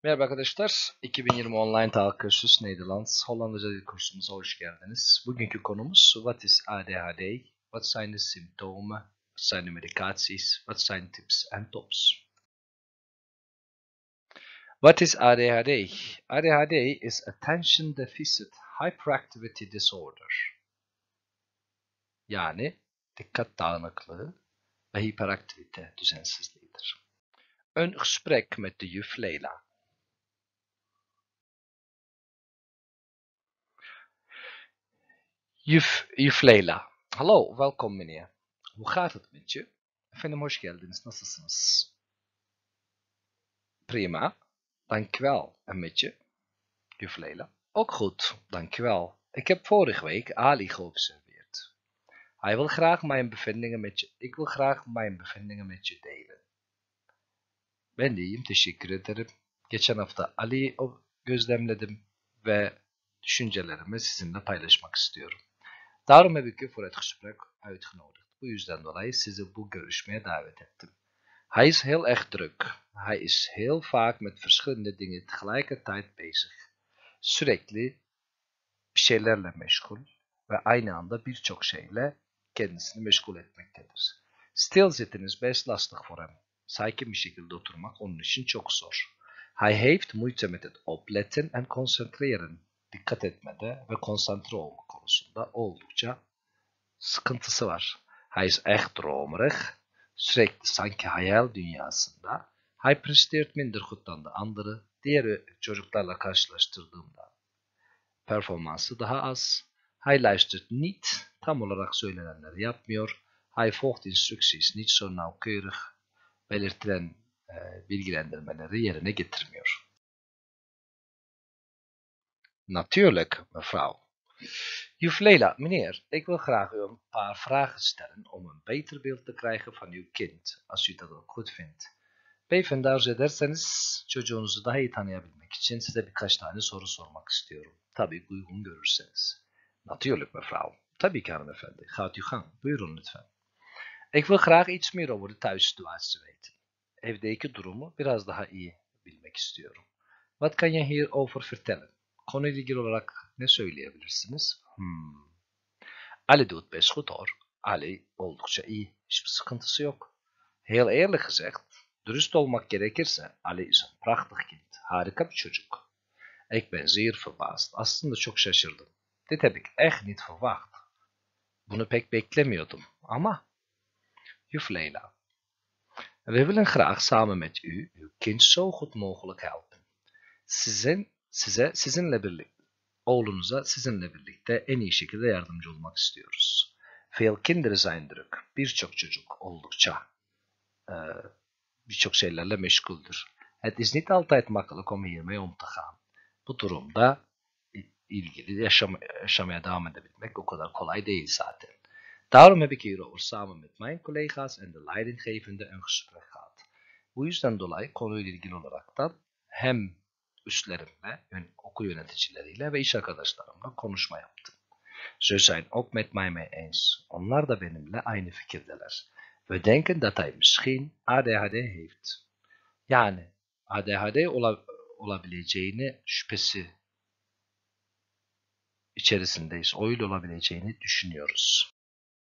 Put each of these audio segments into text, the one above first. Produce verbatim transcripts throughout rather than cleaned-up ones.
Merhaba arkadaşlar, iki bin yirmi Online Taal Kursus Nederlands Hollandaca Dil kursumuza hoş geldiniz. Bugünkü konumuz What is A D H D? Wat zijn de symptomen? Wat zijn de medicaties? Wat zijn tips en tops? What is A D H D? A D H D is Attention Deficit Hyperactivity Disorder. Yani dikkat dağınıklığı ve hiperaktivite düzensizliğidir. Een gesprek met de juf Leila. Juf, juf Leila. Hallo, welkom meneer. Hoe gaat het met je? Efendim hoş geldiniz. Nasılsınız? Prima. Dankjewel. En met je? Juf Leila. Ook goed. Dankjewel. Ik heb vorige week Ali geobserveerd. Hij wil graag mijn bevindingen met je... Ik wil graag mijn bevindingen met je delen. Ben de iyiyim. Teşekkür ederim. Geçen hafta Ali'yi gözlemledim ve düşüncelerimi sizinle paylaşmak istiyorum. Daarom heb ik u voor het gesprek uitgenodigd. Bu yüzden dolayı sizi bu görüşmeye davet ettim. Hij is heel erg druk. Hij is heel vaak met verschillende dingen tegelijkertijd bezig. Sürekli bir şeylerle meşgul ve aynı anda birçok şeyle kendisini meşgul etmektedir. Stilzitten is best lastig voor hem. Sakin bir şekilde oturmak onun için çok zor. Hij heeft moeite met het opletten en concentreren. Dikkat etmede ve konsantre olma konusunda oldukça sıkıntısı var. Hij is echt dromerig. Sürekli sanki hayal dünyasında. Hij presteert minder goed dan de anderen. Diğer çocuklarla karşılaştırdığımda performansı daha az. Hij luistert niet. Tam olarak söylenenleri yapmıyor. Hij volgt instructies niet zo nauwkeurig. Belirtilen e, bilgilendirmeleri yerine getirmiyor. Natuurlijk, mevrouw. Juf Leila, meneer, ik wil graag u een paar vragen stellen om een beter beeld te krijgen van uw kind, als u dat ook goed vindt. Beyefendi arzu ederseniz çocuğunuzu daha iyi tanıyabilmek için size birkaç tane soru sormak istiyorum. Tabii uygun görürseniz. Natuurlijk, mevrouw. Tabii ki hanımefendi. Gaat u gang. Buyurun lütfen. Ik wil graag iets meer over de thuissituatie weten. Evdeki durumu biraz daha iyi bilmek istiyorum. Wat kan je hierover vertellen? Konuyla ilgili olarak ne söyleyebilirsiniz? Hmm. Ali doet best goed hoor. Ali oldukça iyi. Hiçbir sıkıntısı yok. Heel eerlijk gezegd, dürüst olmak gerekirse Ali is een prachtig kind. Harika bir çocuk. Ik ben zeer verbaasd. Aslında çok şaşırdım. Dit heb ik echt niet verwacht. Bunu pek beklemiyordum. Ama... Juf Leila. We willen graag samen met u uw kind zo goed mogelijk helpen. Sizin, size, sizinle birlikte, oğlunuza sizinle birlikte en iyi şekilde yardımcı olmak istiyoruz. Veel kinderen zijn druk. Birçok çocuk oldukça e, birçok şeylerle meşguldür. Het is niet altijd makkelijk om hiermee om te gaan. Bu durumda ilgili yaşam, yaşamaya devam edebilmek o kadar kolay değil zaten. Daarom heb ik hierover samen met mijn collega's en de leidinggevende een gesprek gehad. Bu yüzden dolayı konuyla ilgili olaraktan hem üstlerimle, okul yöneticileriyle ve iş arkadaşlarımla konuşma yaptım. Ze zijn ook met mij mee eens. Onlar da benimle aynı fikirdeler. We denken dat hij misschien A D H D heeft. Yani A D H D olabileceğini şüphesi içerisindeyiz. Öyle olabileceğini düşünüyoruz.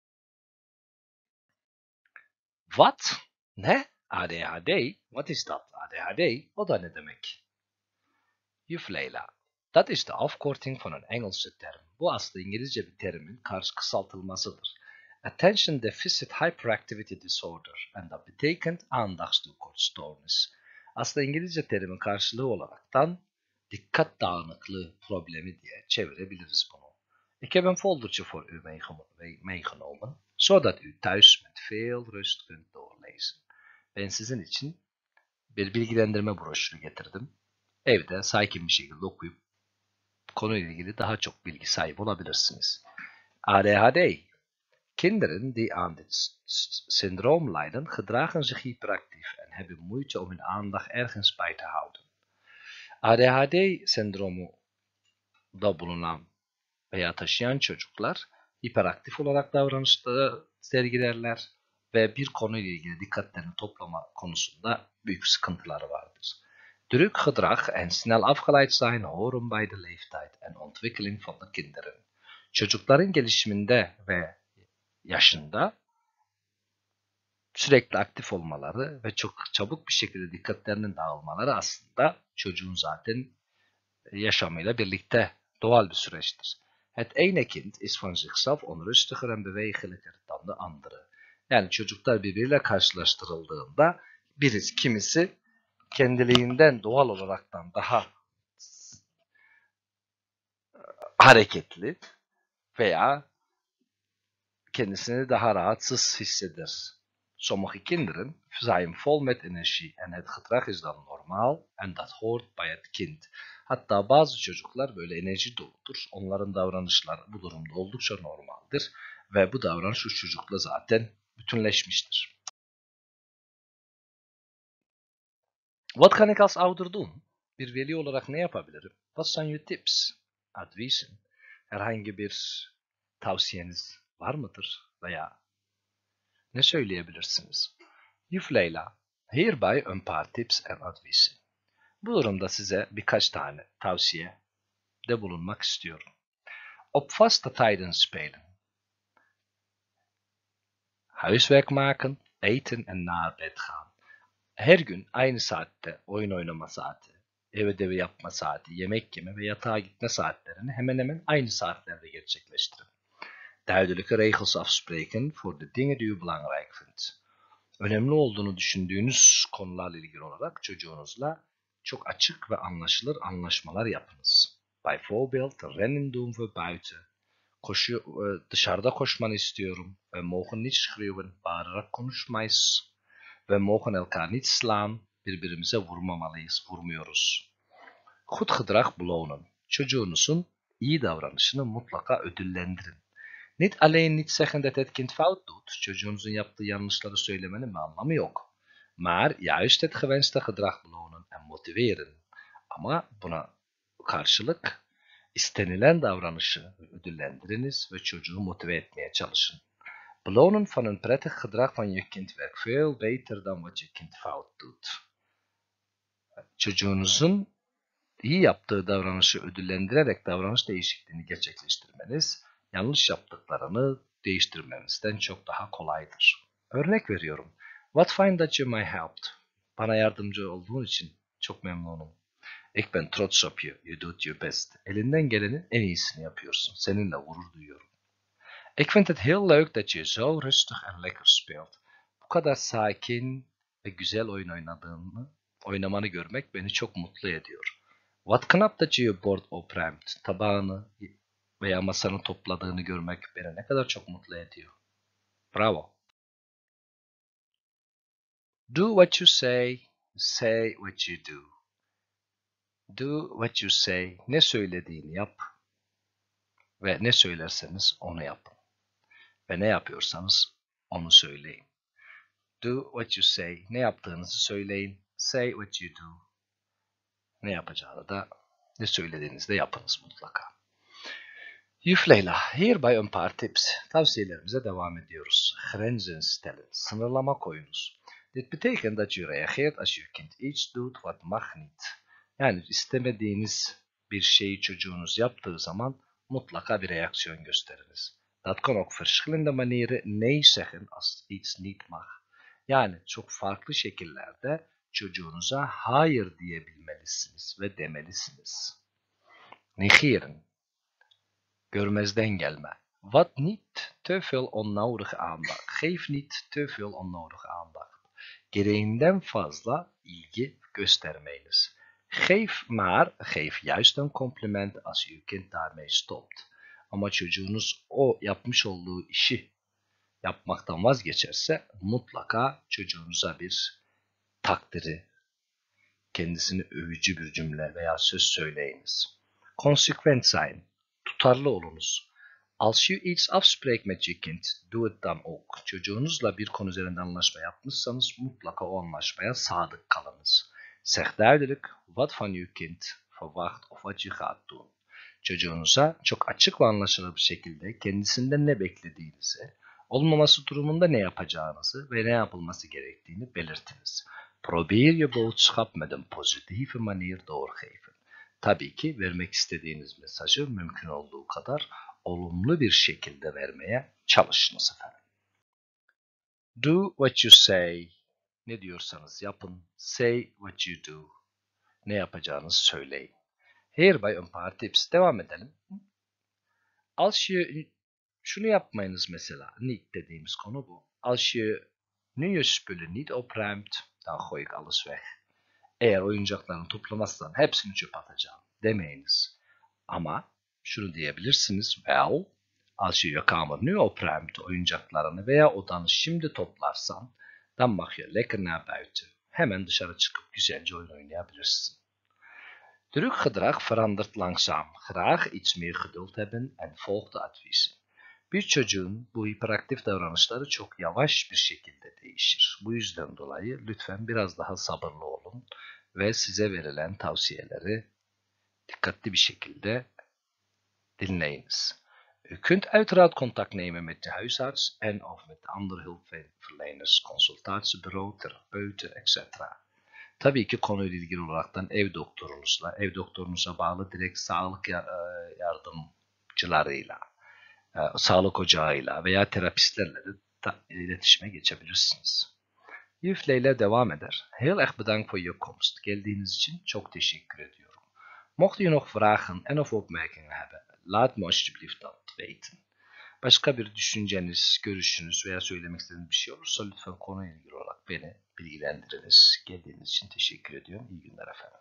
Wat? Ne? A D H D? Wat is dat? A D H D? O da ne demek? Juf Leila. Dat is de afkorting van een Engelse term. Bu aslında İngilizce bir terimin karşı kısaltılmasıdır. Attention Deficit Hyperactivity Disorder. En dat betekent aandachtstekortstoornis. Aslında İngilizce terimin karşılığı olaraktan dikkat dağınıklığı problemi diye çevirebiliriz bunu. Ik heb een foldertje voor u meegenomen, zodat u thuis met veel rust kunt doorlezen. Ben sizin için bir bilgilendirme broşürü getirdim. Evde sakin bir şekilde okuyup konuyla ilgili daha çok bilgi sahibi olabilirsiniz. A D H D. Kinderen die aan dit syndroom lijden, gedragen zich hyperactief en hebben moeite om hun aandacht ergens bij te houden. A D H D sendromu da bulunan veya taşıyan çocuklar hiperaktif olarak davranışları sergilerler ve bir konuyla ilgili dikkatlerini toplama konusunda büyük sıkıntıları vardır. Drukgedrag en snel afgeleid zijn horen bij de leeftijd en ontwikkeling van de kinderen. Çocukların gelişiminde ve yaşında sürekli aktif olmaları ve çok çabuk bir şekilde dikkatlerinin dağılmaları aslında çocuğun zaten yaşamıyla birlikte doğal bir süreçtir. Het ene kind is van zichzelf onrustiger en bewegelijker dan de andere. Yani çocuklar birbiriyle karşılaştırıldığında birisi kimisi kendiliğinden doğal olaraktan daha hareketli veya kendisini daha rahatsız hisseder. Sommige kinderen zijn vol met energie en het gedrag is dan normaal en dat hoort bij het kind. Hatta bazı çocuklar böyle enerji doludur. Onların davranışları bu durumda oldukça normaldir ve bu davranış şu çocukla zaten bütünleşmiştir. Wat kan ik als ouder doen? Bir veli olarak ne yapabilirim? Wat zijn uw tips? Adviezen. Herhangi bir tavsiyeniz var mıdır? Veya ne söyleyebilirsiniz? Yuf Leyla, hierbij een paar tips en adviezen. Bu durumda size birkaç tane tavsiye de bulunmak istiyorum. Op vaste tijden spelen. Huiswerk maken, eten en naar bed gaan. Her gün aynı saatte oyun oynama saati, ev ödevi yapma saati, yemek yeme ve yatağa gitme saatlerini hemen hemen aynı saatlerde gerçekleştirin. Duidelijke regels afspreken voor de dingen die u belangrijk vindt. Önemli olduğunu düşündüğünüz konularla ilgili olarak çocuğunuzla çok açık ve anlaşılır anlaşmalar yapınız. Bijvoorbeeld rennen doen we buiten. Koşu, dışarıda koşmanı istiyorum. We mogen niet schreeuwen, bağırarak konuşmayız. We mogen elkaar niet slaan. Birbirimize vurmamalıyız, vurmuyoruz. Goed gedrag belonen. Çocuğunuzun iyi davranışını mutlaka ödüllendirin. Niet alleen niet zeggen dat het kind fout doet. Çocuğunuzun yaptığı yanlışları söylemenin bir anlamı yok. Maar juist het gewenste gedrag belonen en motiveren. Ama buna karşılık istenilen davranışı ödüllendiriniz ve çocuğu motive etmeye çalışın. Belonen van een prettig gedrag van je kind werkt veel beter dan wat je kind fout doet. Çocuğunuzun iyi yaptığı davranışı ödüllendirerek davranış değişikliğini gerçekleştirmeniz, yanlış yaptıklarını değiştirmenizden çok daha kolaydır. Örnek veriyorum. What find that you may helped? Bana yardımcı olduğun için çok memnunum. Ik ben trots op je. You do your best. Elinden gelenin en iyisini yapıyorsun. Seninle gurur duyuyorum. Ik vind het heel leuk dat je zo rustig en lekker speelt. Bu kadar sakin ve güzel oyun oynadığını, oynamanı görmek beni çok mutlu ediyor. What knap that you board opruimt. Tabağını veya masanı topladığını görmek beni ne kadar çok mutlu ediyor. Bravo. Do what you say, say what you do. Do what you say. Ne söylediğini yap ve ne söylerseniz onu yapın. Ve ne yapıyorsanız onu söyleyin. Do what you say. Ne yaptığınızı söyleyin. Say what you do. Ne yapacağını da, ne söylediğinizde yapınız mutlaka. Juf Leyla, hierbij een paar tips. Tavsiyelerimize devam ediyoruz. Grenzen stellen. Sınırlama koyunuz. Dit betekent dat u reageert als uw kind iets doet wat mag niet. Yani istemediğiniz bir şeyi çocuğunuz yaptığı zaman mutlaka bir reaksiyon gösteriniz. Dat kan ook verschillende manieren nee zeggen als iets niet mag. Yani çok farklı şekillerde çocuğunuza hayır diyebilmelisiniz ve demelisiniz. Negeren. Görmezden gelme. Wat niet te veel onnodige aandacht. Geef niet te veel onnodige aandacht. Gereğinden fazla ilgi göstermeyiniz. Geef maar, geef juist een compliment als uw kind daarmee stopt. Ama çocuğunuz o yapmış olduğu işi yapmaktan vazgeçerse mutlaka çocuğunuza bir takdiri, kendisini övücü bir cümle veya söz söyleyiniz. Consequent zijn, tutarlı olunuz. Als u iets afspreekt met je kind, doe het dan ook. Çocuğunuzla bir konu üzerinde anlaşma yapmışsanız mutlaka o anlaşmaya sadık kalınız. Zeg duidelijk wat van uw kind verwacht of wat je gaat doen. Çocuğunuza çok açık ve anlaşılır bir şekilde kendisinden ne beklediğinizi, olmaması durumunda ne yapacağınızı ve ne yapılması gerektiğini belirtiniz. Probeer je boodschap met een positieve manier doorgeven. Tabii ki vermek istediğiniz mesajı mümkün olduğu kadar olumlu bir şekilde vermeye çalışınız efendim. Do what you say. Ne diyorsanız yapın. Say what you do. Ne yapacağınızı söyleyin. Hereby een paar tips. Devam edelim. Als je, şunu yapmayınız mesela. Niet dediğimiz konu bu. Als je nu je spullen niet opruimt, dan gooi ik alles weg. Eğer oyuncaklarını toplamazsan hepsini çöpe atacağım demeyiniz. Ama şunu diyebilirsiniz. Well, als je je kamer nu opruimt, oyuncaklarını veya odanı şimdi toplarsan, dan mag je lekker naar buiten. Hemen dışarı çıkıp güzelce oyun oynayabilirsin. Drukgedrag verandert langzaam. Graag iets meer geduld hebben en volg de adviezen. Bir çocuğun bu hiperaktif davranışları çok yavaş bir şekilde değişir. Bu yüzden dolayı lütfen biraz daha sabırlı olun ve size verilen tavsiyeleri dikkatli bir şekilde dinleyiniz. U kunt uiteraard contact nemen met de huisarts en of met andere hulpverleners, consultatiebureau, therapeuten, et cetera. Tabii ki konuyla ilgili olaraktan ev doktorunuzla, ev doktorunuza bağlı direkt sağlık yardımcılarıyla, sağlık ocağıyla veya terapistlerle de iletişime geçebilirsiniz. Yufle devam eder. Heel erg bedankt voor je komst. Geldiğiniz için çok teşekkür ediyorum. Mocht u nog vragen en of opmerkingen hebben, laat me alsjeblieft dat weten. Başka bir düşünceniz, görüşünüz veya söylemek istediğiniz bir şey olursa lütfen konuyla ilgili olarak beni bilgilendiriniz. Geldiğiniz için teşekkür ediyorum. İyi günler efendim.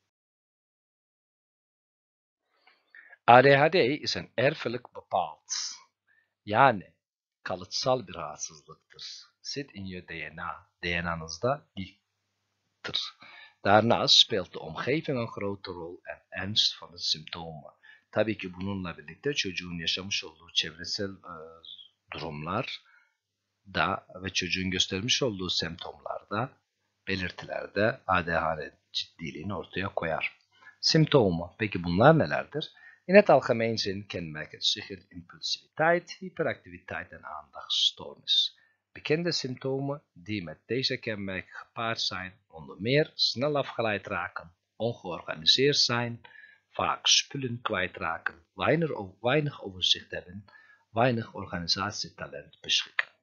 A D H D is een erfelijk bepaald, yani kalıtsal bir rahatsızlıktır. Zit in je D N A, D N A'nızda ilktir. Daarnaast speelt de omgeving een grote rol en ernst van de symptomen. Tabii ki bununla birlikte çocuğun yaşamış olduğu çevresel e, durumlar da ve çocuğun göstermiş olduğu semptomlarda, belirtilerde A D H D ciddiliğini ortaya koyar. Symptomen, peki bunlar nelerdir? In het algemeen zin kenmerkt zich in impulsiviteit, hyperactiviteit en aandachtstoornis. Bekende symptomen die met deze kenmerken gepaard zijn, onder meer snel afgeleid raken, ongeorganiseerd zijn, vaak spullen kwijtraken, weinig, weinig overzicht hebben, weinig organisatietalent beschikken.